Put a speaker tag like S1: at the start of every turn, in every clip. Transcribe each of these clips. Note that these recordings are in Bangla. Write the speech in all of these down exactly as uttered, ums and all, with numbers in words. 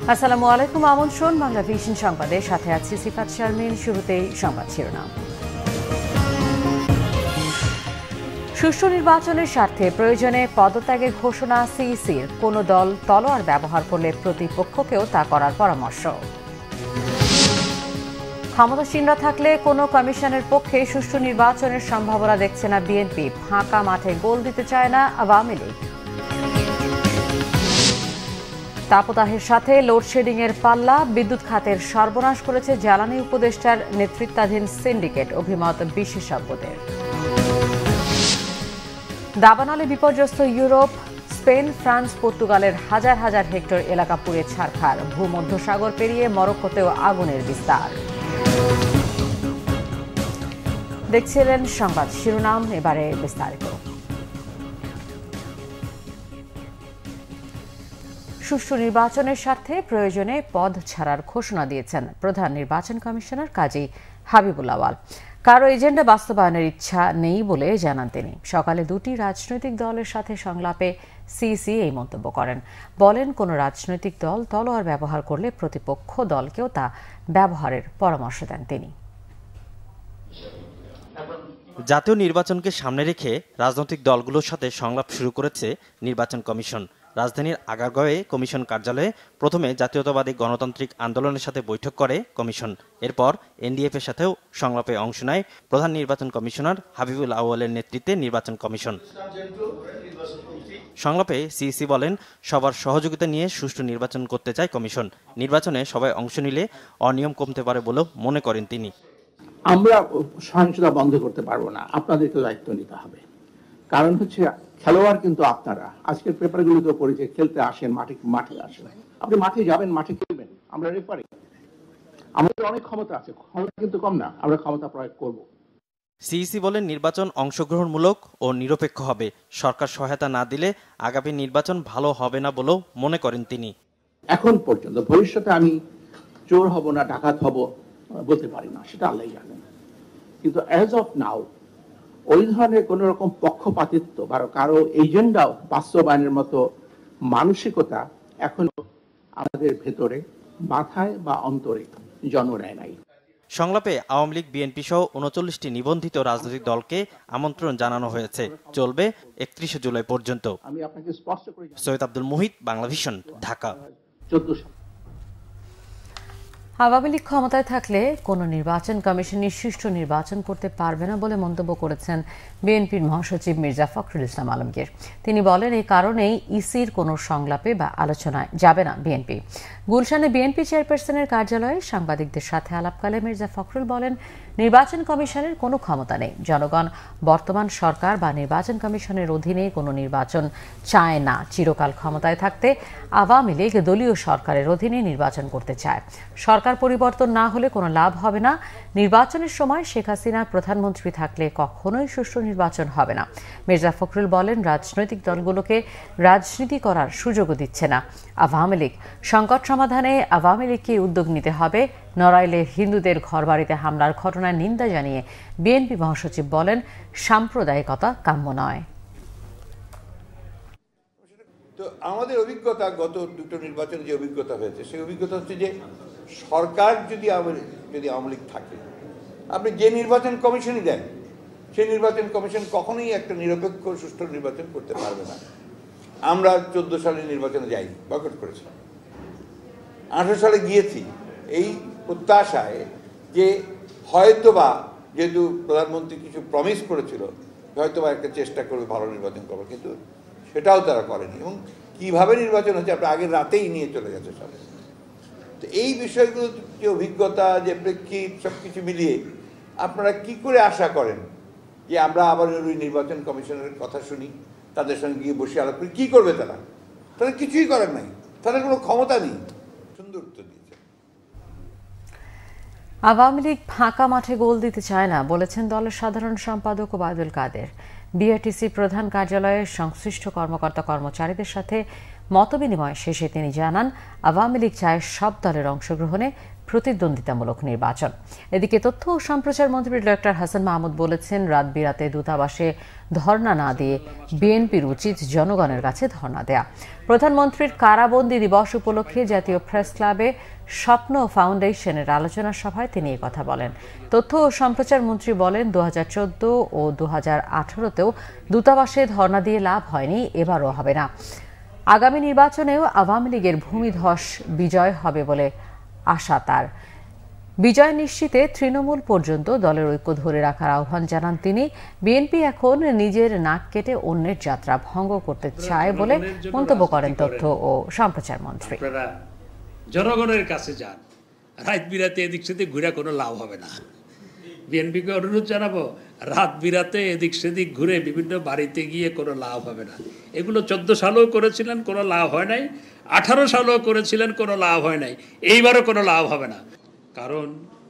S1: আসসালামু আলাইকুম, আমন্ত্রণ বাংলাভিশন সংবাদে, সাথে আছি সিফাত শারমিন। শুরুতেই সংবাদ শিরোনাম। সুষ্ঠু নির্বাচনের স্বার্থে প্রয়োজনে পদত্যাগের ঘোষণা সিইসির। কোনো দল তলোয়ার ব্যবহার করলে প্রতিপক্ষকেও তা করার পরামর্শ। ক্ষমতাসীনরা থাকলে কোনো কমিশনের পক্ষে সুষ্ঠু নির্বাচনের সম্ভাবনা দেখছে না বিএনপি। ফাঁকা মাঠে গোল দিতে চায় না আওয়ামী লীগ। তাপদাহের সাথে লোডশেডিং এর পাল্লা, বিদ্যুৎ খাতের সর্বনাশ করেছে জ্বালানি উপদেষ্টার নেতৃত্বাধীন সিন্ডিকেট, অভিমত বিশেষজ্ঞদের। দাবানলে বিপর্যস্ত ইউরোপ, স্পেন, ফ্রান্স, পর্তুগালের হাজার হাজার হেক্টর এলাকা পুড়ে ছারখার। ভূমধ্যসাগর পেরিয়ে মরক্কোতেও আগুনের বিস্তার। দেখছিলেন সংবাদ শিরোনাম, এবারে বিস্তারিত। সুষ্ঠু নির্বাচনের স্বার্থে প্রয়োজনে পদ ছাড়ার ঘোষণা দিয়েছেন প্রধান নির্বাচন কমিশনার কাজী হাবিবুল আওয়াল। কারো এজেন্ডা বাস্তবায়নের ইচ্ছা নেই বলে জানান তিনি। সকালে দুটি রাজনৈতিক দলের সাথে সংলাপে সিইসি এই মন্তব্য করেন। বলেন, কোন রাজনৈতিক দল তলোয়ার ব্যবহার করলে প্রতিপক্ষ দলকেও তা ব্যবহারের পরামর্শ দেন তিনি।
S2: জাতীয় নির্বাচনকে সামনে রেখে রাজনৈতিক দলগুলোর সাথে সংলাপ শুরু করেছে নির্বাচন কমিশন। রাজধানীর আগারগাঁওয়ে কমিশন কার্যালয়ে প্রথমে জাতীয়তাবাদী গণতান্ত্রিক আন্দোলনের সাথে বৈঠক করে কমিশন। এরপর এনডিএফ এর সাথেও সংলাপে অংশ নেয় প্রধান নির্বাচন কমিশনার হাবিবুল আওয়ালের নেতৃত্বে নির্বাচন কমিশন। সংলাপে সিইসি বলেন, সবার সহযোগিতা নিয়ে সুষ্ঠু নির্বাচন করতে চায় কমিশন। নির্বাচনে সবাই অংশ নিলে অনিয়ম কমতে পারে বলেও মনে করেন তিনি।
S3: আমরা সহিংসতা বন্ধ করতে পারবো না, আপনাদেরকে দায়িত্ব নিতে হবে। কারণ হচ্ছে খেলোয়াড় কিন্তু আপনারা। আজকের পেপারগুলোতে পড়েছে খেলতে আসেন, মাঠে মাঠে আসেন, আপনি মাঠে যাবেন, মাঠে খেলবেন। আমরা রেফারি, আমাদের অনেক ক্ষমতা আছে, ক্ষমতা কিন্তু কম না, আমরা ক্ষমতা প্রয়োগ করব।
S2: সিইসি বলেন, নির্বাচন অংশগ্রহণমূলক ও নিরপেক্ষ হবে। সরকার সহায়তা না দিলে আগামী নির্বাচন ভালো হবে না বলেও মনে করেন তিনি।
S3: এখন পর্যন্ত ভবিষ্যতে আমি চোর হব না ডাকাত হব বলতে পারি না, সেটা আল্লাহ জানেন। কিন্তু অ্যাজ অফ নাও ওই ধরনের কোন রকম পক্ষপাতিত্ব বা কারো এজেন্ডা বাস্তবায়নের মতো মানসিকতা এখনো আমাদের ভেতরে, মাথায় বা অন্তরে জন্ম নেয় নাই।
S2: সংলাপে আওয়ামী লীগ, বিএনপি সহ উনচল্লিশটি নিবন্ধিত রাজনৈতিক দলকে আমন্ত্রণ জানানো হয়েছে। চলবে একত্রিশে জুলাই পর্যন্ত।
S3: আমি আপনাকে স্পষ্ট করে
S2: সৈয়দ আব্দুল মুহিত, বাংলাভিশন, ঢাকা।
S1: আওয়ামী লীগ ক্ষমতায় থাকলে কোনো নির্বাচন কমিশনই সুষ্ঠু নির্বাচন করতে পারবে না বলে মন্তব্য করেছেন বিএনপির মহাসচিব মির্জা ফখরুল ইসলাম আলমগীর। তিনি বলেন, এই কারণেই ইসির কোনো সংলাপে বা আলোচনায় যাবে না বিএনপি। গুলশানে বিএনপি চেয়ারপারসনের কার্যালয়ে সাংবাদিকদের সাথে আলাপকালে মির্জা ফখরুল বলেন, নির্বাচন কমিশনের কোনো ক্ষমতা নেই। জনগণ বর্তমান সরকার বা নির্বাচন কমিশনের অধীনে কোনো নির্বাচন চায় না। চিরকাল ক্ষমতায় থাকতে আওয়ামী লীগ দলীয় সরকারের অধীনে নির্বাচন করতে চায়। সরকার পরিবর্তন না হলে কোনো লাভ হবে না। নির্বাচনের সময় শেখ হাসিনা প্রধানমন্ত্রী থাকলে কখনোই সুষ্ঠু নির্বাচন হবে না। মির্জা ফখরুল বলেন, রাজনৈতিক দলগুলোকে রাজনীতি করার সুযোগও দিচ্ছে না আওয়ামী লীগ। সংকট সমাধানে আওয়ামী লীগকে উদ্যোগ নিতে হবে। নড়াইলে হিন্দুদের ঘরবাড়িতে হামলার ঘটনার নিন্দা জানিয়ে বিএনপি মহাসচিব বলেন, সাম্প্রদায়িকতা কাম্য নয়।
S4: তো আমাদের অভিজ্ঞতা, গত দুটো নির্বাচনে যে অভিজ্ঞতা হয়েছে, সেই অভিজ্ঞতা হচ্ছে যে সরকার যদি যদি আওয়ামী লীগ থাকে, আপনি যে নির্বাচন কমিশনই দেন, সেই নির্বাচন কমিশন কখনোই একটা নিরপেক্ষ সুষ্ঠু নির্বাচন করতে পারবে না। আমরা চোদ্দ সালে নির্বাচনে যাইনি, বয়কট করেছিলাম। আঠারো সালে গিয়েছি এই প্রত্যাশায় যে হয়তোবা, যেহেতু প্রধানমন্ত্রী কিছু প্রমিস করেছিল, হয়তোবা একটা চেষ্টা করবে ভালো নির্বাচন করবে, কিন্তু সেটাও তারা করেনি। এবং কিভাবে নির্বাচন হচ্ছে আপনার আগের রাতেই নিয়ে চলে গেছে সব। তো এই বিষয়গুলো, যে অভিজ্ঞতা, যে প্রেক্ষিত, সব কিছু মিলিয়ে আপনারা কি করে আশা করেন যে আমরা আবার ওই নির্বাচন কমিশনের কথা শুনি, তাদের সঙ্গে গিয়ে বসে আলাপ করি? কী করবে তারা? তারা কিছুই করেন নাই, তাদের কোনো ক্ষমতা নেই। সুন্দর উত্তর দিয়েছে।
S1: আওয়ামী লীগ ফাঁকা মাঠে গোল দিতে চায় না বলেছেন দলের সাধারণ সম্পাদক ওবায়দুল কাদের। বিআরটিসি প্রধান কার্যালয়ের সংশ্লিষ্ট কর্মকর্তা কর্মচারীদের সাথে মতবিনিময় শেষে তিনি জানান, আওয়ামী লীগ চায় সব দলের অংশগ্রহণে প্রতিদ্বন্দ্বিতামূলক নির্বাচন। এদিকে তথ্য ও সম্প্রচার মন্ত্রী ডক্টর হাসান মাহমুদ বলেছেন, রাত বিরাতে দূতাবাসে ধর্ণা না দিয়ে বিএনপির উচিত জনগণের কাছে ধর্ণা দেয়া। প্রধানমন্ত্রীর কারাবন্দী দিবস উপলক্ষে জাতীয় প্রেস ক্লাবে স্বপ্ন ফাউন্ডেশনের আলোচনা সভায় তিনি এই কথা বলেন। তথ্য ও সম্প্রচার মন্ত্রী বলেন, দু হাজার চোদ্দ ও দু হাজার আঠারোতেও দূতাবাসে ধর্ণা দিয়ে লাভ হয়নি, এবারও হবে না। আগামী নির্বাচনেও আওয়ামী লীগের ভূমিধস বিজয় হবে বলে আশা তার। বিজয় নিশ্চিতে তৃণমূল পর্যন্ত দলের ঐক্য ধরে রাখার আহ্বান জানান তিনি। বিএনপি এখন নিজের নাক কেটে অন্যের যাত্রা ভঙ্গ করতে চায় বলে মন্তব্য করেন তথ্য ও সম্প্রচার মন্ত্রী।
S5: জনগণের কাছে যান, রাত বিরাতে এদিক সেদিক ঘুরে কোনো লাভ হবে না। বিএনপিকে অনুরোধ জানাবো, রাত বিরাতে এদিক সেদিক ঘুরে বিভিন্ন বাড়িতে গিয়ে কোনো লাভ হবে না। এগুলো চোদ্দ সালেও করেছিলেন, কোনো লাভ হয় নাই। আঠারো সালেও করেছিলেন, কোনো লাভ হয় নাই। এইবারও কোনো লাভ হবে না। কারণ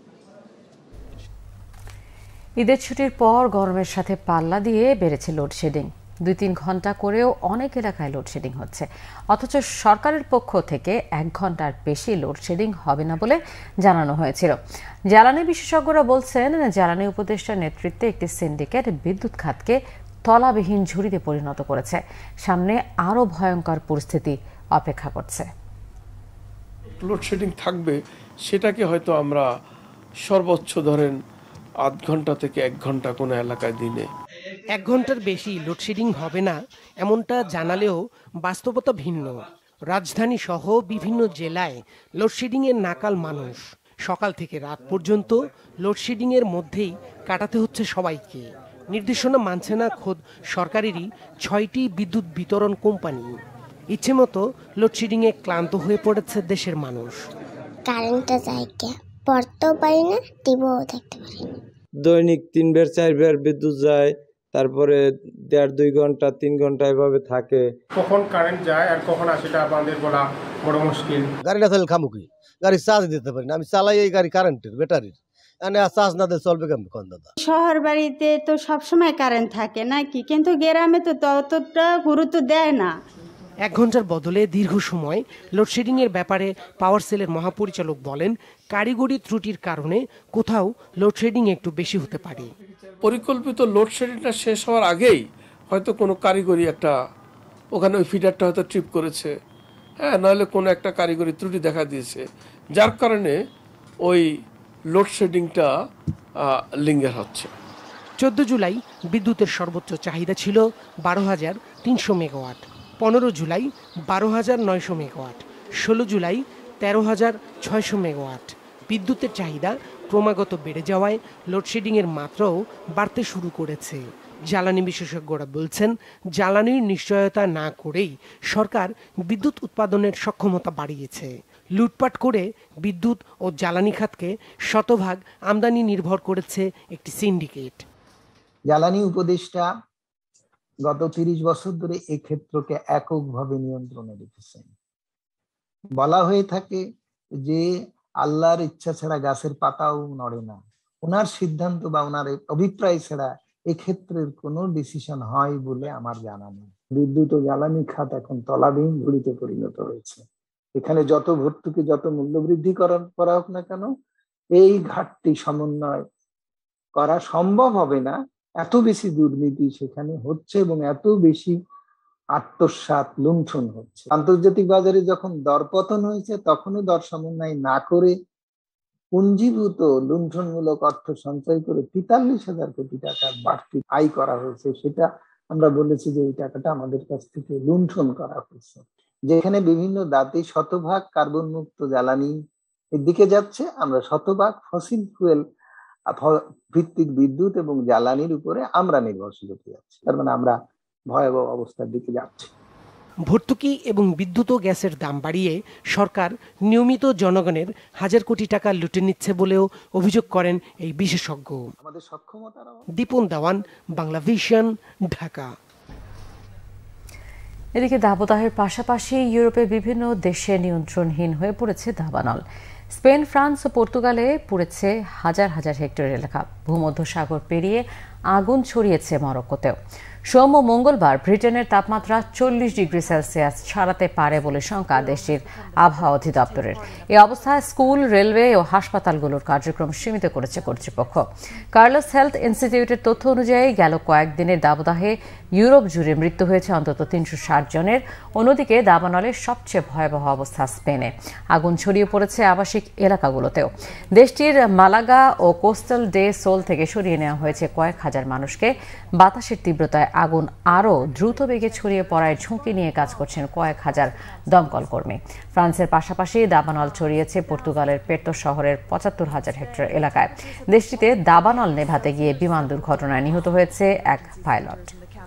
S1: ঈদের ছুটির পর গরমের সাথে পাল্লা দিয়ে বেড়েছে লোডশেডিং। দুই তিন ঘন্টা করেও অনেক এলাকায় লোডশেডিং হচ্ছে, অথচ সরকারের পক্ষ থেকে এক ঘন্টার বেশি লোডশেডিং হবে না বলে জানানো হয়েছিল। জ্বালানি বিশেষজ্ঞরা বলছেন, জ্বালানি উপদেষ্টার নেতৃত্বে একটি সিন্ডিকেট বিদ্যুৎ খাতকে তলাবিহীন ঝুড়িতে পরিণত করেছে। সামনে আরও ভয়ঙ্কর পরিস্থিতি অপেক্ষা করছে।
S6: লোডশেডিং থাকবে, সেটাকে হয়তো আমরা সর্বোচ্চ ধরেন আধ ঘন্টা থেকে এক ঘন্টা কোনো এলাকায় দিনে।
S7: এক ঘন্টার বেশি লোডশেডিং হবে না এমনটা জানালেও বাস্তবতা ভিন্ন। রাজধানী সহ বিভিন্ন জেলায় লোডশেডিংয়ের নাকাল মানুষ। সকাল থেকে রাত পর্যন্ত লোডশেডিংয়ের মধ্যেই কাটাতে হচ্ছে সবাইকে। নির্দেশনা মানছে না খোদ সরকারেরই ছয়টি বিদ্যুৎ বিতরণ কোম্পানি। ইচ্ছে মতো লোডশেডিংয়ে ক্লান্ত হয়ে পড়েছে দেশের মানুষ।
S8: কারেন্টটা যায় কে পড়তেও পারি না, টিভিও দেখতে পারি না।
S9: দৈনিক তিন বের চার বের বিদ্যুৎ যায়, তারপরে দেড় দুই ঘন্টা তিন ঘন্টা এভাবে থাকে।
S10: কখন কারেন্ট যায় আর কখন আসে সেটা আমাদের বলা বড় মুশকিল।
S11: গাড়ি না চালালে খামুকি, গাড়ি চার্জ দিতে পারি না। আমি চালাই এই গাড়ি কারেন্টের, ব্যাটারির, চার্জ না দিয়ে চলবে কেমন কোন দাদা?
S12: শহর বাড়িতে তো সবসময় কারেন্ট থাকে নাকি, কিন্তু গ্রামে তো ততটা গুরুত্ব দেয় না।
S7: এক ঘন্টার বদলে দীর্ঘ সময় লোডশেডিংয়ের ব্যাপারে পাওয়ার সেলের মহাপরিচালক বলেন, কারিগরি ত্রুটির কারণে কোথাও লোডশেডিং একটু বেশি হতে পারে।
S6: পরিকল্পিত লোডশেডিংটা শেষ হওয়ার আগেই হয়তো কোনো কারিগরি একটা ওখানে ওই ফিডারটা হয়তো ট্রিপ করেছে, হ্যাঁ, নাহলে কোনো একটা কারিগরি ত্রুটি দেখা দিয়েছে, যার কারণে ওই লোডশেডিংটা লিঙ্গার হচ্ছে।
S7: চোদ্দ জুলাই বিদ্যুতের সর্বোচ্চ চাহিদা ছিল বারো হাজার তিনশো মেগাওয়াট, পনেরো জুলাই বারো হাজার নয়শো মেগাওয়াট, ষোলো জুলাই তেরো হাজার ছয়শো মেগাওয়াট। বিদ্যুতের চাহিদা ক্রমাগত বেড়ে যাওয়ায় লোডশেডিংয়ের মাত্রাও বাড়তে শুরু করেছে। জ্বালানি বিশেষজ্ঞরা বলছেন, জ্বালানির নিশ্চয়তা না করেই সরকার বিদ্যুৎ উৎপাদনের সক্ষমতা বাড়িয়েছে। লুটপাট করে বিদ্যুৎ ও জ্বালানি খাতকে শতভাগ আমদানি নির্ভর করেছে একটি সিন্ডিকেট।
S13: জ্বালানি উপদেষ্টা গত তিরিশ বছর ধরে এই ক্ষেত্রকে এককভাবে নিয়ন্ত্রণে রেখেছেন। বলা হয়ে থাকে যে আল্লাহর ইচ্ছা ছাড়া গাছের পাতাও নড়ে না। ওনার সিদ্ধান্ত বা ওনার অভিপ্রায় ছাড়া এক্ষেত্রের কোনো ডিসিশন হয় বলে আমার জানা নেই। বিদ্যুৎ ও জ্বালানি খাত এখন তলাবিহীন ঝুড়িতে পরিণত হয়েছে। এখানে যত ভর্তুকি, যত মূল্য বৃদ্ধি করা হোক না কেন, এই ঘাটতি সমন্বয় করা সম্ভব হবে না। এত বেশি দুর্নীতি সেখানে হচ্ছে এবং এত বেশি আত্মসাৎ লুণ্ঠন হচ্ছে। আন্তর্জাতিক বাজারে যখন দরপতন হয়েছে তখনও দর সমন্বয় না করে পুঞ্জীভূত লুণ্ঠনমূলক অর্থ সঞ্চয় করে তেতাল্লিশ হাজার কোটি টাকা বাড়তি আয় করা হয়েছে। সেটা আমরা বলেছি যে এই টাকাটা আমাদের কাছ থেকে লুণ্ঠন করা হয়েছে। যেখানে বিভিন্ন দাতি শতভাগ কার্বন মুক্ত জ্বালানি এর দিকে যাচ্ছে, আমরা শতভাগ ফসিল ফুয়েল ভিত্তিক বিদ্যুৎ এবং জ্বালানির উপরে আমরা নির্ভরশীল হতে যাচ্ছি। তার মানে আমরা ভয়াবহ অবস্থার দিকে যাচ্ছি।
S7: ভর্তুকি এবং বিদ্যুৎ ও গ্যাসের দাম বাড়িয়ে সরকার নিয়মিত জনগণের হাজার কোটি টাকা লুটে নিচ্ছে বলেও অভিযোগ করেন এই বিশেষজ্ঞ।
S13: আমাদের সক্ষমতার
S7: দীপন দেওয়ান, বাংলাভিশন, ঢাকা।
S1: এদিকে দাবদাহের পাশাপাশি ইউরোপে বিভিন্ন দেশে নিয়ন্ত্রণহীন হয়ে পড়েছে দাবানল। স্পেন, ফ্রান্স ও পর্তুগালে পড়েছে হাজার হাজার হেক্টর এলাকা। ভূমধ্যসাগর পেরিয়ে আগুন ছড়িয়েছে মরক্কোতেও। সোম ও মঙ্গলবার ব্রিটেনের তাপমাত্রা চল্লিশ ডিগ্রি সেলসিয়াস ছাড়াতে পারে বলে শঙ্কা দেশটির আবহাওয়া অধিদপ্তরের। এই অবস্থায় স্কুল, রেলওয়ে ও হাসপাতালগুলোর কার্যক্রম সীমিত করেছে কর্তৃপক্ষ। কার্লোস হেলথ ইনস্টিটিউটের তথ্য অনুযায়ী গেল কয়েকদিনের দাবদাহে ইউরোপ জুড়ে মৃত্যু হয়েছে অন্তত তিনশো ষাট জনের। অন্যদিকে দাবানলের সবচেয়ে ভয়াবহ অবস্থা স্পেনে। আগুন ছড়িয়ে পড়েছে আবাসিক এলাকাগুলোতেও। দেশটির মালাগা ও কোস্টাল ডে সোল থেকে সরিয়ে নেওয়া হয়েছে কয়েক হাজার মানুষকে। বাতাসের তীব্রতায় আগুন আরও দ্রুত বেগে ছড়িয়ে পড়ায় ঝুঁকি নিয়ে কাজ করছেন কয়েক হাজার দমকল কর্মী। ফ্রান্সের পাশাপাশি দাবানল ছড়িয়েছে পর্তুগালের পের্তো শহরের পঁচাত্তর হাজার হেক্টর এলাকায়। দেশটিতে দাবানল নেভাতে গিয়ে বিমান দুর্ঘটনায় নিহত হয়েছে এক পাইলট।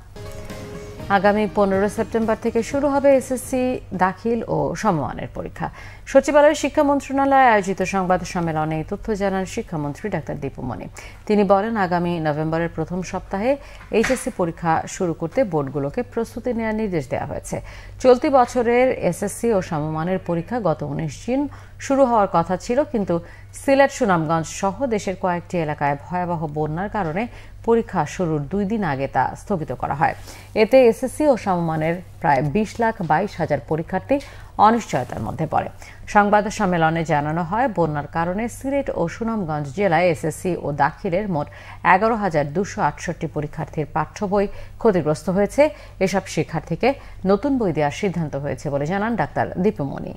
S1: আগামী পনেরো সেপ্টেম্বর থেকে শুরু হবে এসএসসি দাখিল ও সমমানের পরীক্ষা। সচিবালয়ের শিক্ষা মন্ত্রণালয়ে আয়োজিত সংবাদ সম্মেলনে এই তথ্য জানান শিক্ষামন্ত্রী ডাক্তার দীপুমণি। তিনি বলেন, আগামী নভেম্বরের প্রথম সপ্তাহে এইচএসসি পরীক্ষা শুরু করতে বোর্ডগুলোকে প্রস্তুতি নেওয়ার নির্দেশ দেওয়া হয়েছে। চলতি বছরের এসএসসি ও সমমানের পরীক্ষা গত উনিশ জুন শুরু হওয়ার কথা ছিল, কিন্তু সিলেট, সুনামগঞ্জ সহ দেশের কয়েকটি এলাকায় ভয়াবহ বন্যার কারণে পরীক্ষা শুরুর দুই দিন আগে তা স্থগিত করা হয়। এতে এসএসসি ও সমমানের প্রায় বিশ লাখ বাইশ হাজার পরীক্ষার্থী অনিশ্চয়তার মধ্যে পড়ে। সংবাদ সম্মেলনে জানানো হয়, বন্যার কারণে সিলেট ও সুনামগঞ্জ জেলায় এসএসসি ও দাখিলের মোট এগারো হাজার দুশো আটষট্টি পরীক্ষার্থীর পাঠ্য বই ক্ষতিগ্রস্ত হয়েছে। এসব শিক্ষার্থীকে নতুন বই দেওয়ার সিদ্ধান্ত হয়েছে বলে জানান ডাক্তার দীপুমণি।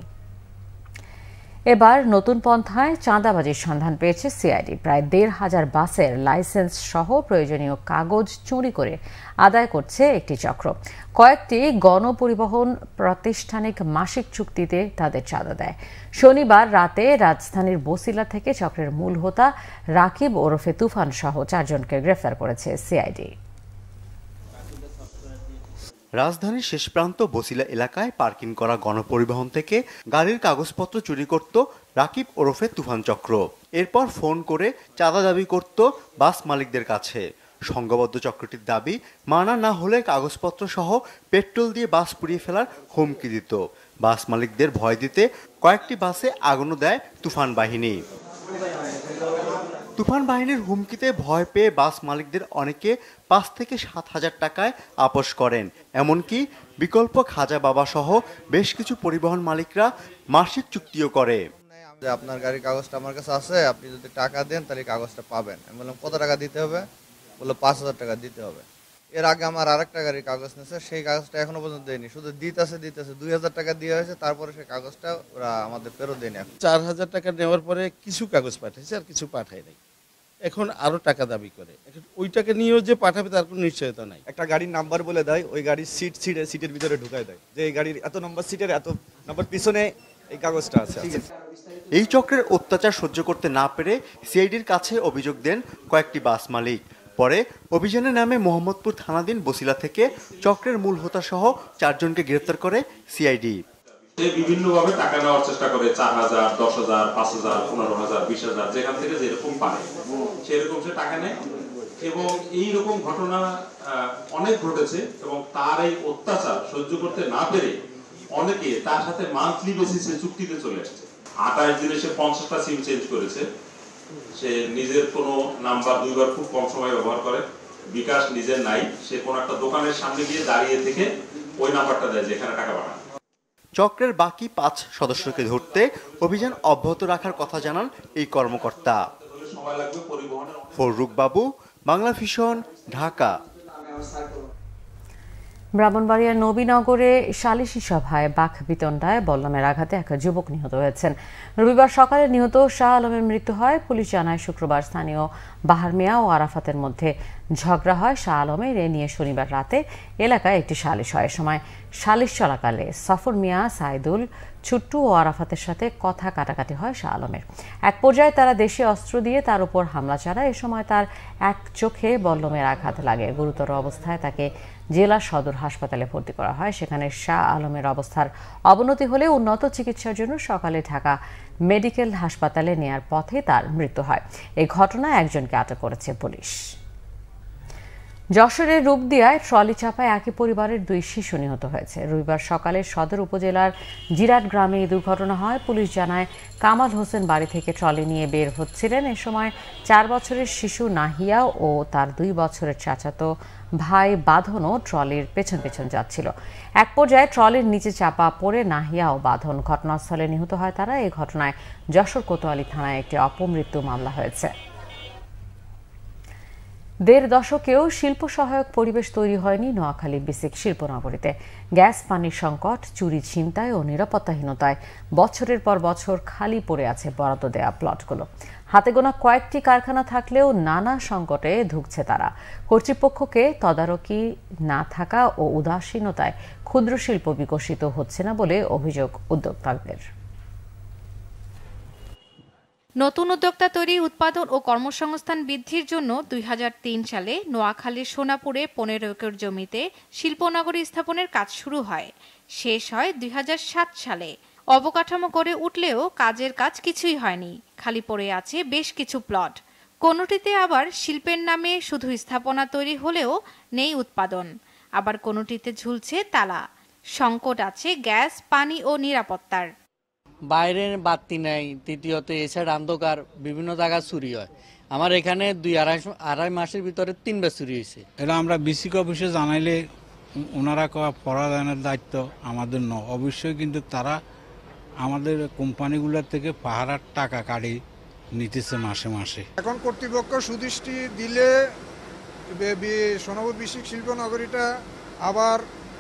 S1: এবার নতুন পন্থায় চাঁদাবাজির সন্ধান পেয়েছে সিআইডি। প্রায় দেড় হাজার বাসের লাইসেন্স সহ প্রয়োজনীয় কাগজ চুরি করে আদায় করছে একটি চক্র। কয়েকটি গণপরিবহন প্রাতিষ্ঠানিক মাসিক চুক্তিতে তাদের চাঁদা দেয়। শনিবার রাতে রাজধানীর বসিলা থেকে চক্রের মূল হোতা রাকিব ওরফে তুফান সহ চারজনকে গ্রেফতার করেছে সিআইডি।
S14: রাজধানীর শেষ প্রান্ত বসিলা এলাকায় পার্কিং করা গণপরিবহন থেকে গাড়ির কাগজপত্র চুরি করত রাকিব ওরফে তুফান চক্র। এরপর ফোন করে চাঁদা দাবি করত বাস মালিকদের কাছে। সংঘবদ্ধ চক্রটির দাবি, মানা না হলে কাগজপত্র সহ পেট্রোল দিয়ে বাস পুড়িয়ে ফেলার হুমকি দিত। বাস মালিকদের ভয় দিতে কয়েকটি বাসে আগুনও দেয় তুফান বাহিনী। তুফান বাহিনীর হুমকিতে ভয় পেয়ে বাস মালিকদের অনেকে পাঁচ থেকে সাত হাজার টাকায় আপোস করেন। এমনকি বিকল্প খাজা বাবা সহ বেশ কিছু পরিবহন মালিকরা মাসিক চুক্তিও করে।
S15: আপনার গাড়ির কাগজটা আমার কাছে আছে, আপনি যদি টাকা দেন তাহলে কাগজটা পাবেন। আমি বললাম কত টাকা দিতে হবে? বললো পাঁচ হাজার টাকা দিতে হবে। এর আগে আমার আর একটা গাড়ির কাগজ নিয়েছে, সেই কাগজটা এখনো পর্যন্ত দেয়নি, শুধু দিতেছে দিতেছে দুই হাজার টাকা দিয়ে হয়েছে, তারপরে সেই কাগজটা ওরা আমাদের ফেরত দেয়নি।
S16: চার হাজার টাকা নেওয়ার পরে কিছু কাগজ পাঠাইছে আর কিছু পাঠায় নাই, এখন আরো টাকা দাবি করে। এখন ওই টাকা নিয়েও যে পাঠাবে তার কোনো নিশ্চয়তা নাই।
S17: একটা গাড়ির নাম্বার বলে দেয়, ওই গাড়ির সিট সিটে সিটের ভিতরে ঢুকায় দেয় যে এই গাড়ির এত নম্বর সিটের এত নম্বর পিছনে এই কাগজটা আছে।
S14: এই চক্রের অত্যাচার সহ্য করতে না পেরে সিআইডির কাছে অভিযোগ দেন কয়েকটি বাস মালিক। পরে অভিযানের নামে মোহাম্মদপুর থানাধীন বসিলা থেকে চক্রের মূল হোতা সহ চারজনকে গ্রেফতার করে সিআইডি।
S18: বিভিন্ন ভাবে টাকা নেওয়ার চেষ্টা করে, চার হাজার, দশ হাজার, পাঁচ হাজার, পনেরো হাজার, বিশ হাজার, যেখান থেকে যেরকম পায় সেরকম সে টাকা নেয়। এবং এইরকম ঘটনা অনেক ঘটেছে এবং তার এই অত্যাচার সহ্য করতে না পেরে অনেকে তার সাথে মান্থলি বেসিসে চুক্তিতে চলে আসছে। আঠাশ দিনে সে পঞ্চাশটা সিম চেঞ্জ করেছে। সে নিজের কোনো নাম্বার দুইবার খুব কম সময় ব্যবহার করে। বিকাশ নিজের নাই, সে কোনো একটা দোকানের সামনে গিয়ে দাঁড়িয়ে থেকে ওই নাম্বারটা দেয় যেখানে টাকা পাঠায়।
S14: চক্রের বাকি পাঁচ সদস্যকে ধরতে অভিযান অব্যাহত রাখার কথা জানান এই কর্মকর্তা। ফররুক বাবু, বাংলাভিশন, ঢাকা।
S1: ব্রাহ্মণবাড়িয়ার নবীনগরে সালিশি সভায় বাঘ বিতণ্ডায় বল্লমের আঘাতে এক যুবক নিহত হয়েছেন। রবিবার সকালে নিহত শাহ আলমের মৃত্যু হয়। পুলিশ জানায়, শুক্রবার স্থানীয় বাহার মিয়া ও আরাফাতের মধ্যে ঝগড়া হয়। শাহ আলমের এ নিয়ে শনিবার রাতে এলাকায় একটি সালিশ হয়। সময় সালিশ চলাকালে সফর মিয়া, সাইদুল, ছুট্টু ও আরাফাতের সাথে কথা কাটাকাটি হয় শাহ আলমের। এক পর্যায়ে তারা দেশীয় অস্ত্র দিয়ে তার উপর হামলা চালায়। এ সময় তার এক চোখে বল্লমের আঘাত লাগে। গুরুতর অবস্থায় তাকে জেলা সদর হাসপাতালে ভর্তি করা হয়। সেখানে শাহ আলমের অবস্থার অবনতি হলে উন্নত চিকিৎসার জন্য সকালে ঢাকা মেডিকেল হাসপাতালে নেয়ার পথে তার মৃত্যু হয়। এই ঘটনায় একজনকে আটক করেছে পুলিশ। যশোরের রূপদিয়ায় ট্রলি চাপায় একই পরিবারের দুই শিশু নিহত হয়েছে। রবিবার সকালে সদর উপজেলার জিরাট গ্রামে এই দুর্ঘটনা হয়। পুলিশ জানায়, কামাল হোসেন বাড়ি থেকে ট্রলি নিয়ে বের হচ্ছিলেন। এ সময় চার বছরের শিশু নাহিয়া ও তার দুই বছরের চাচাতো ভাই বাঁধনও ট্রলির পেছন পেছন যাচ্ছিল। এক পর্যায়ে ট্রলির নিচে চাপা পড়ে নাহিয়া ও বাঁধন ঘটনাস্থলে নিহত হয় তারা। এই ঘটনায় যশোর কোতোয়ালি থানায় একটি অপমৃত্যু মামলা হয়েছে। দেড় দশকেও শিল্প সহায়ক পরিবেশ তৈরি হয়নি নোয়াখালী বিসিক শিল্পনগরীতে। গ্যাস পানির সংকট, চুরি ছিনতাই ও নিরাপত্তাহীনতায় বছরের পর বছর খালি পড়ে আছে বরাদ্দ দেয়া প্লটগুলো। হাতে গোনা কয়েকটি কারখানা থাকলেও নানা সংকটে ধুঁকছে তারা। কর্তৃপক্ষকে তদারকি না থাকা ও উদাসীনতায় ক্ষুদ্র শিল্প বিকশিত হচ্ছে না বলে অভিযোগ উদ্যোক্তাদের।
S19: নতুন উদ্যোক্তা তৈরি, উৎপাদন ও কর্মসংস্থান বৃদ্ধির জন্য দুই হাজার তিন সালে নোয়াখালীর সোনাপুরে পনেরো একর জমিতে শিল্পনগরী স্থাপনের কাজ শুরু হয়। শেষ হয় দুই হাজার সাত সালে। অবকাঠামো গড়ে উঠলেও কাজের কাজ কিছুই হয়নি, খালি পড়ে আছে বেশ কিছু প্লট। কোনোটিতে আবার শিল্পের নামে শুধু স্থাপনা তৈরি হলেও নেই উৎপাদন, আবার কোনোটিতে ঝুলছে তালা। সংকট আছে গ্যাস, পানি ও নিরাপত্তার।
S20: বাইরের বাতি নাই, তৃতীয়ত এছাড়া অন্ধকার, বিভিন্ন জায়গায় চুরি হয়। আমার এখানে দুই আড়াই আড়াই মাসের ভিতরে তিনবার চুরি হয়েছে।
S21: এটা আমরা বিসিক অফিসে জানাইলে ওনারা পরাদানের দায়িত্ব আমাদের ন। অবশ্যই কিন্তু তারা আমাদের কোম্পানিগুলোর থেকে পাহারার টাকা কাড়ি নিতেছে মাসে মাসে।
S22: এখন কর্তৃপক্ষ সুদৃষ্টি দিলে সোনাপুর বিসিক শিল্পনগরীটা আবার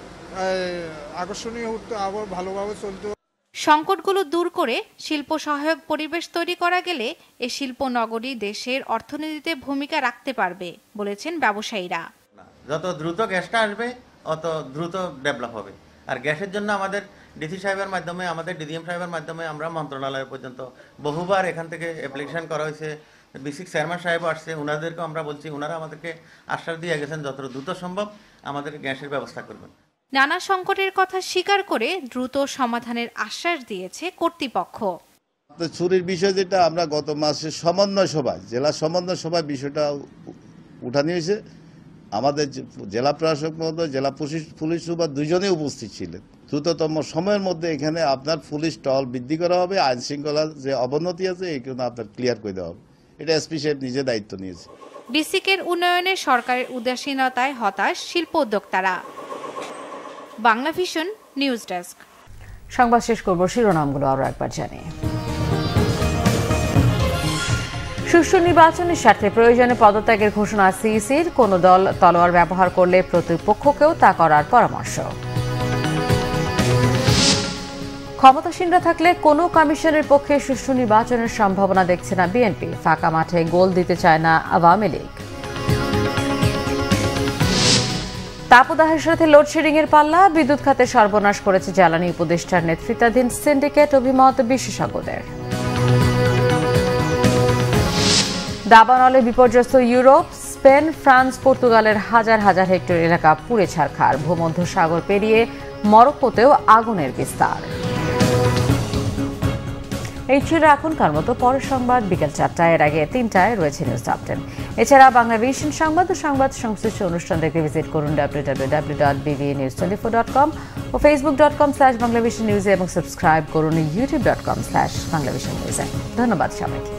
S22: আকর্ষণীয় হতো, আবার ভালোভাবে চলতো।
S19: সংকটগুলো দূর করে শিল্প সহায়ক পরিবেশ তৈরি করা গেলে এ শিল্প নগরী দেশের অর্থনীতিতে ভূমিকা রাখতে পারবে বলেছেন ব্যবসায়ীরা।
S23: যত দ্রুত গ্যাসটা আসবে অত দ্রুত ডেভেলপ হবে। আর গ্যাসের জন্য আমাদের ডিসি সাহেবের মাধ্যমে, আমাদের ডিডিএম সাহেবের মাধ্যমে আমরা মন্ত্রণালয় পর্যন্ত বহুবার এখান থেকে অ্যাপ্লিকেশন করা হয়েছে। বিসিক চেয়ারম্যান সাহেব আসছে, ওনাদেরকেও আমরা বলছি, ওনারা আমাদেরকে আশ্বাস দিয়ে গেছেন যত দ্রুত সম্ভব আমাদের গ্যাসের ব্যবস্থা করবেন।
S19: নানা সংকটের কথা স্বীকার করে দ্রুত সমাধানের আশ্বাস দিয়েছে কর্তৃপক্ষ।
S24: চুরির বিষয় যেটা আমরা গত মাসে সমন্বয় সভায়, জেলা সমন্বয় সভায় বিষয়টা উঠানো হয়েছে। আমাদের জেলা প্রশাসক মহোদয়, জেলা পুলিশ সুপার দুজনেই উপস্থিত ছিলেন। দ্রুততম সময়ের মধ্যে এখানে আপনার পুলিশ টহল বৃদ্ধি করা হবে, আইন শৃঙ্খলার যে অবনতি আছে এইগুলো আপনার ক্লিয়ার করে দেওয়া হবে। এটা এসপি সাহেব নিজে দায়িত্ব নিয়েছে।
S19: বিসিকের উন্নয়নে সরকারের উদাসীনতায় হতাশ শিল্প উদ্যোক্তারা। Banglavision news desk.
S1: সংবাদ শেষ করব শিরোনামগুলো আরো একবার জানিয়ে। সুষ্ঠু নির্বাচনের স্বার্থে প্রয়োজনে পদত্যাগের ঘোষণা সিইসির। কোন দল তলোয়ার ব্যবহার করলে প্রতিপক্ষকেও তা করার পরামর্শ। ক্ষমতাসীনরা থাকলে কোনো কমিশনের পক্ষে সুষ্ঠু নির্বাচনের সম্ভাবনা দেখছে না বিএনপি। ফাঁকা মাঠে গোল দিতে চায় না আওয়ামী লীগ। তাপদাহের সাথে লোডশেডিং এর পাল্লা, বিদ্যুৎ খাতে সর্বনাশ করেছে জ্বালানি উপদেষ্টার নেতৃত্বাধীন সিন্ডিকেট, অভিমত বিশেষজ্ঞদের। দাবানলে বিপর্যস্ত ইউরোপ, স্পেন, ফ্রান্স, পর্তুগালের হাজার হাজার হেক্টর এলাকা পুড়ে ছারখার। ভূমধ্যসাগর পেরিয়ে মরক্কোতেও আগুনের বিস্তার। এই ছিল এখনকার মতো। পরের সংবাদ বিকেল চারটায়, এর আগে তিনটায় রয়েছে নিউজ টপ টেন। এছাড়া বাংলাভিশন সংবাদ ও সংবাদ সংশ্লিষ্ট অনুষ্ঠান দেখতে ভিজিট করুন W W W dot BBA news twenty four dot com ও Facebook dot com slash Banglavision নিউজে এবং সাবস্ক্রাইব করুন YouTube dot com slash Banglavision নিউজে। ধন্যবাদ সবাইকে।